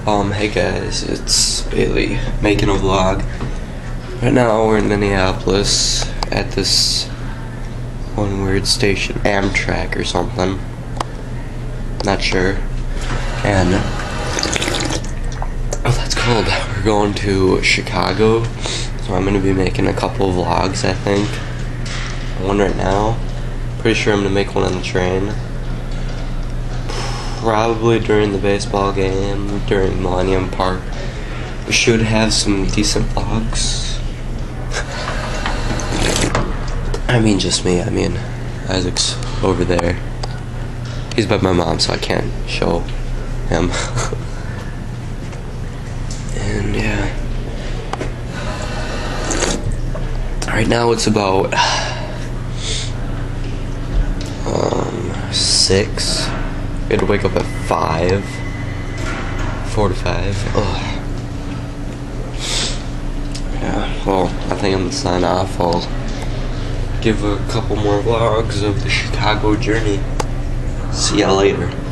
Hey guys, it's Bailey making a vlog. Right now we're in Minneapolis at this one weird station, Amtrak or something. Not sure. And that's called. We're going to Chicago, so I'm gonna be making a couple vlogs. I think one right now. Pretty sure I'm gonna make one on the train. Probably during the baseball game, during Millennium Park. We should have some decent vlogs. I mean, just me. I mean, Isaac's over there. He's by my mom, so I can't show him. And yeah. Right now it's about 6. We had to wake up at 5. 4 to 5. Ugh. Yeah, well, I think I'm gonna sign off. I'll give a couple more vlogs of the Chicago journey. See y'all later.